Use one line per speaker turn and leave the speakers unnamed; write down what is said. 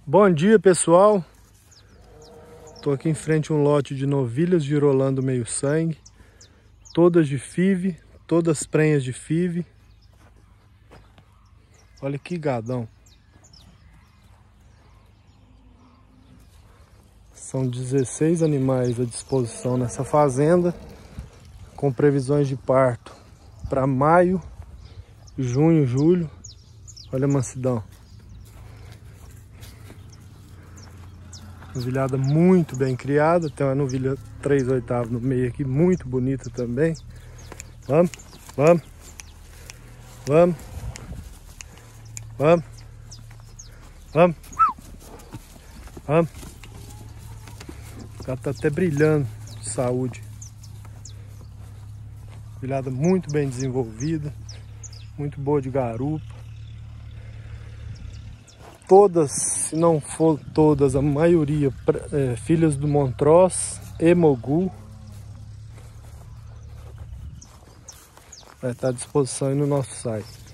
Bom dia, pessoal. Estou aqui em frente a um lote de novilhas girolando meio sangue, todas de FIV, todas prenhas de FIV. Olha que gadão. São 16 animais à disposição nessa fazenda, com previsões de parto para maio, junho, julho. Olha a mansidão. Novilhada muito bem criada. Tem uma novilha 3/8 no meio aqui, muito bonita também. Vamos, vamos, vamos, vamos, vamos, vamos. Ela tá até brilhando de saúde. Novilhada muito bem desenvolvida, muito boa de garupa. Todas, se não for todas, a maioria filhas do Montross e Mogu. Vai estar à disposição aí no nosso site.